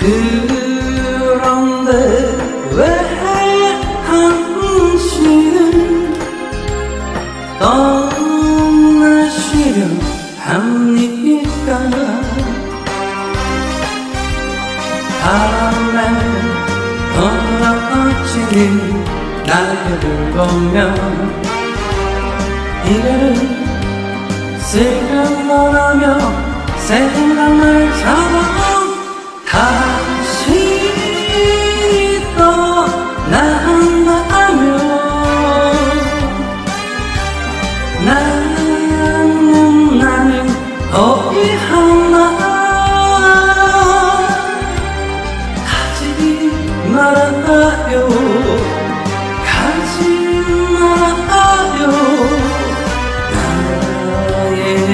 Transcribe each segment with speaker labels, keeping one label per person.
Speaker 1: 그런데 왜 당신은 떠나시려 합니까? 바람에 떨어지는 날개를 보며 이별은 생각만 하며 생각을 잡아 다시 떠난다며 나는 어디 하나 가지 말아요 가지 말아요 나에겐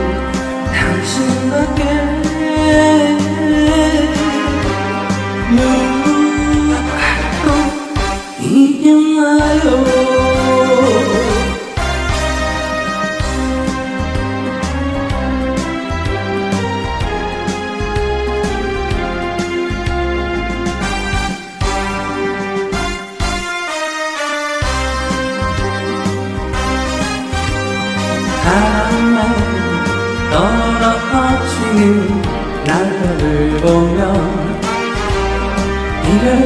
Speaker 1: 당신밖에 누구도 있나요? 바람에 떨어지는 날개를 보며 이별은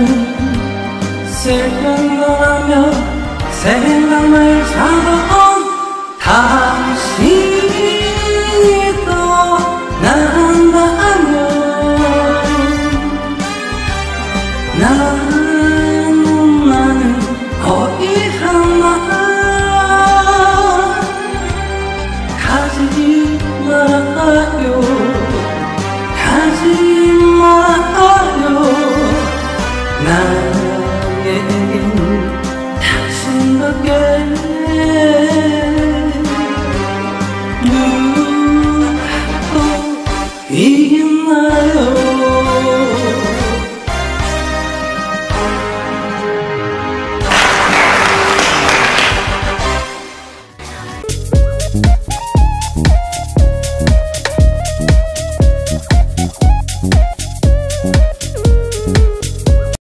Speaker 1: 생각하며 생각을 잡아 다시 떠난다며 나는 어디 하나 가지 말아요 가지 말아요 나에겐 당신밖에 누구도 있나요?